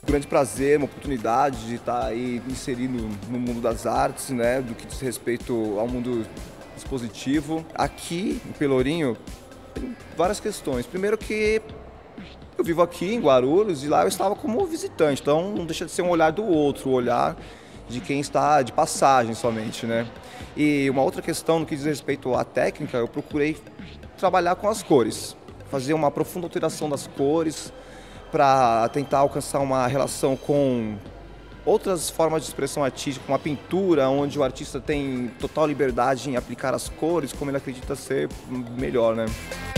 grande prazer, uma oportunidade de estar aí inserido no mundo das artes, né, do que diz respeito ao mundo expositivo. Aqui em Pelourinho tem várias questões. Primeiro que eu vivo aqui em Guarulhos e lá eu estava como visitante, então não deixa de ser um olhar do outro, o olhar de quem está de passagem somente, né? E uma outra questão no que diz respeito à técnica, eu procurei trabalhar com as cores, fazer uma profunda alteração das cores para tentar alcançar uma relação com outras formas de expressão artística, como a pintura, onde o artista tem total liberdade em aplicar as cores como ele acredita ser melhor, né?